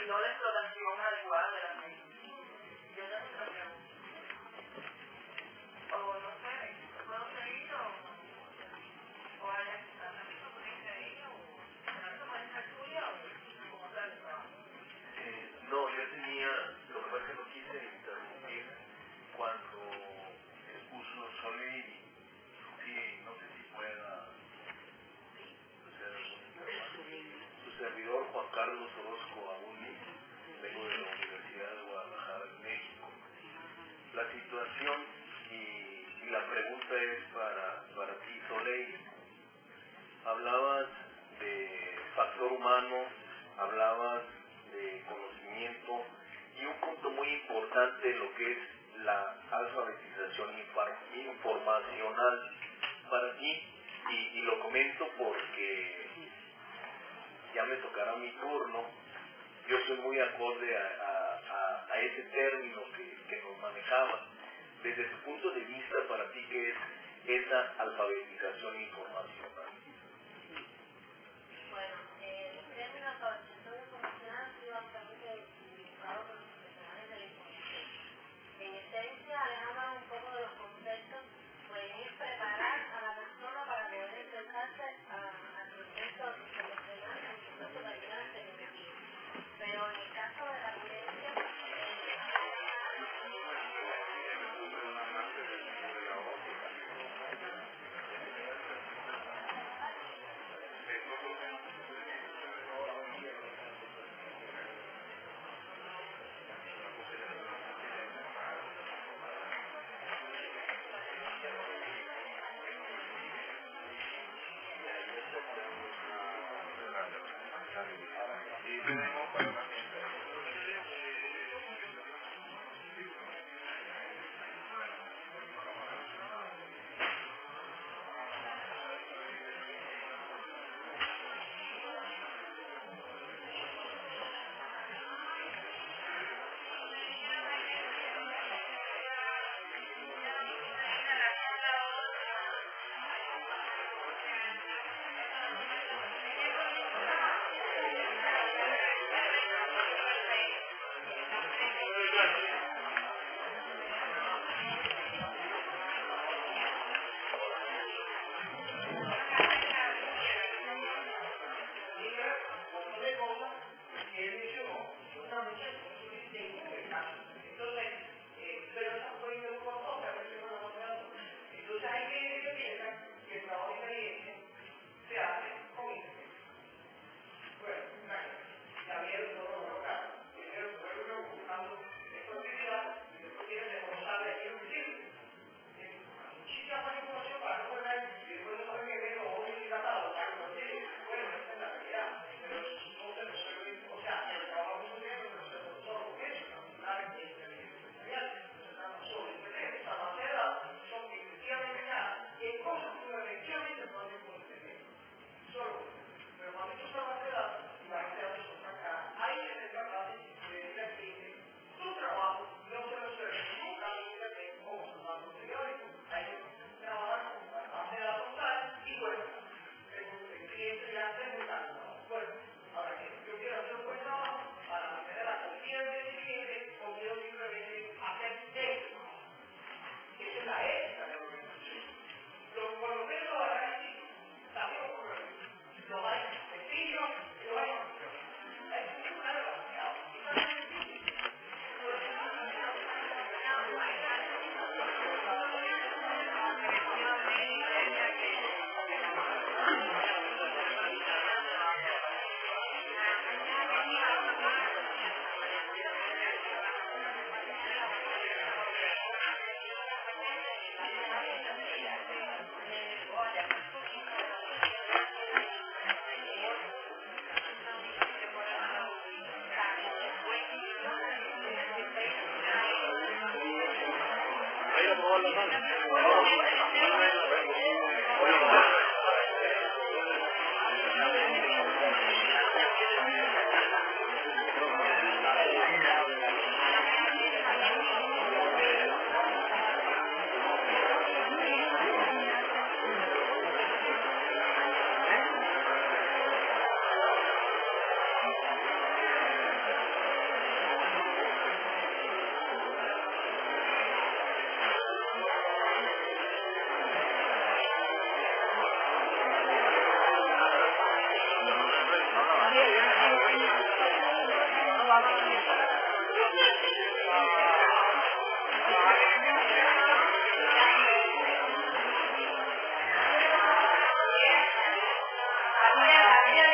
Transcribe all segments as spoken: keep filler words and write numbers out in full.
y no la explotación adecuada de la ley. Yo tengo otra pregunta. O no sé, ¿puedo seguir o, o hay algo que dice ella o algo puede ser tuyo o como tal? Eh, no, yo tenía, lo que pasa es que no quise interrumpir cuando expuso Soleil, sí, no sé si pueda su servidor Juan Carlos Orozco Abuni, vengo de la Universidad de Guadalajara, México. La situación y, y la pregunta es para, para ti, Soleil. Hablabas de factor humano, hablabas de conocimiento y un punto muy importante en lo que es la alfabetización informacional para ti, y, y lo comento porque ya me tocará mi turno. Yo soy muy acorde a, a, a, a ese término que, que nos manejaban. Desde tu punto de vista, para ti, ¿qué es esa alfabetización informacional? Bueno, eh, el término alfabetización informacional ha sido bastante utilizado por los profesionales de la información. En esencia, les hablan un poco de los conceptos, pues es preparar a la persona para poder enfrentarse al proceso profesional, al proceso de ayuda a tecnología. Pero en el caso de la violencia,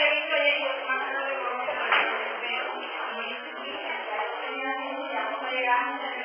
hay proyectos más o menos como pero y ya no llegamos a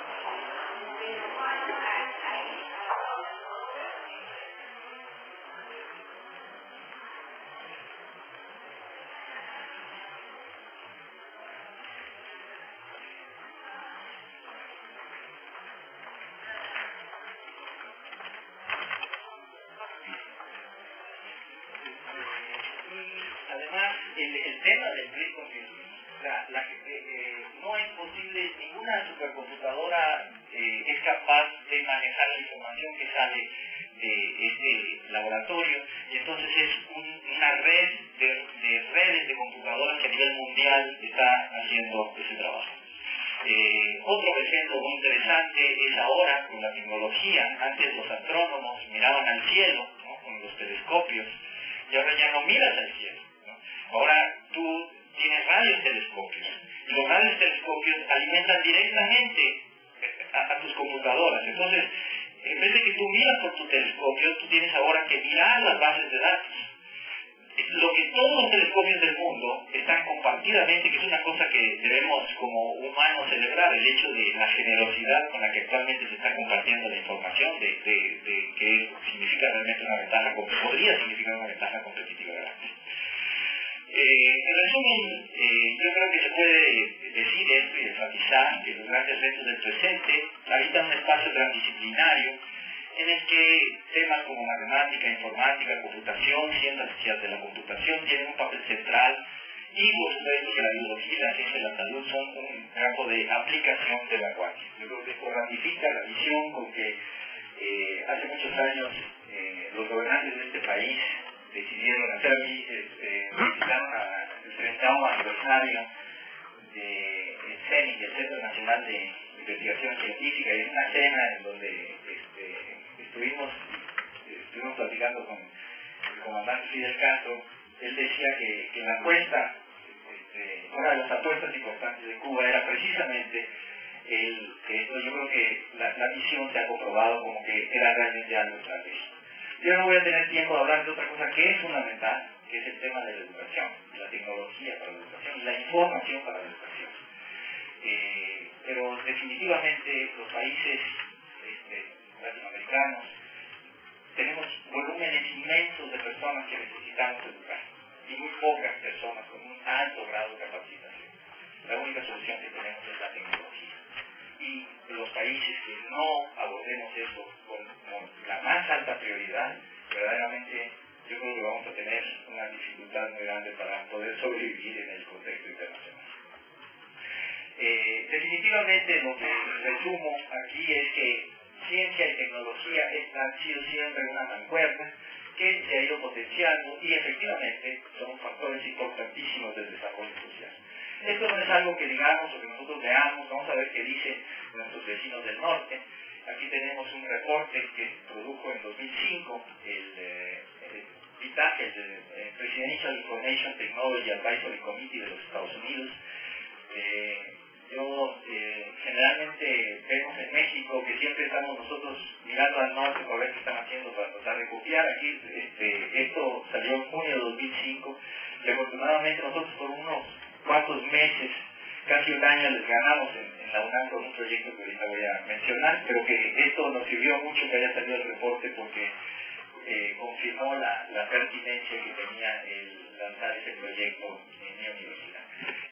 Además, el, el tema del grid computing, la, la, eh, eh, no es posible, ninguna supercomputadora eh, es capaz de manejar la información que sale de este laboratorio, y entonces es un, una red de, de redes de computadoras que a nivel mundial está haciendo ese trabajo. Eh, otro ejemplo muy interesante es ahora con la tecnología. Antes los astrónomos miraban al cielo, ¿no?, con los telescopios, y ahora ya no miras al cielo, ¿no? Ahora tú tienes radiotelescopios, y los radiotelescopios alimentan directamente a, a tus computadoras. Entonces, en vez de que tú miras por tu telescopio, tú tienes ahora que mirar las bases de datos. Lo que todos los telescopios del mundo están compartidamente, que es una cosa que debemos como humanos celebrar, el hecho de la generosidad con la que actualmente se está compartiendo la información, de, de, de que significa realmente una ventaja, podría significar una ventaja competitiva grande. Eh, en resumen, eh, yo creo que se puede decir esto y enfatizar que los grandes retos del presente habitan un espacio transdisciplinario en el que temas como matemática, informática, computación, ciencias de la computación tienen un papel central, y por supuesto que la biología y la ciencia de la salud son un campo de aplicación de vanguardia. Yo creo que esto ratifica la visión con que eh, hace muchos años eh, los gobernantes de este país decidieron hacer aquí, eh, el treintaº aniversario del CENI, el Centro Nacional de Investigación Científica, y es una cena en donde este, estuvimos, estuvimos platicando con el comandante Fidel Castro. Él decía que, que la apuesta, este, una de las apuestas importantes de Cuba era precisamente el, que esto, yo creo que la, la misión se ha comprobado como que era realmente algo estratégico. Yo no voy a tener tiempo de hablar de otra cosa que es fundamental, que es el tema de la educación, la tecnología para la educación y la información para la educación. Eh, pero definitivamente los países este, latinoamericanos tenemos volúmenes inmensos de personas que necesitamos educar y muy pocas personas con un alto grado de capacitación. La única solución que tenemos es la tecnología, y los países que no abordemos eso con, con la más alta prioridad, verdaderamente yo creo que vamos a tener una dificultad muy grande para poder sobrevivir en el contexto internacional. Eh, definitivamente lo que resumo aquí es que ciencia y tecnología han sido siempre una mancuerna que se ha ido potenciando, y efectivamente son factores importantísimos del desarrollo social. Esto no es algo que digamos o que nosotros veamos, vamos a ver qué dicen nuestros vecinos del norte. Aquí tenemos un reporte que produjo en dos mil cinco el, eh, el I T A C, el, el Presidential Information Technology Advisory Committee de los Estados Unidos. Eh, yo eh, generalmente vemos en México que siempre estamos nosotros mirando al norte para ver qué están haciendo para tratar de copiar. Aquí este, esto salió en junio de dos mil cinco, y afortunadamente nosotros por unos cuantos meses, casi un año, les ganamos en, en la UNAM con un proyecto que ahorita voy a mencionar, pero que esto nos sirvió mucho que haya salido el reporte, porque eh, confirmó la, la pertinencia que tenía el lanzar ese proyecto en mi universidad.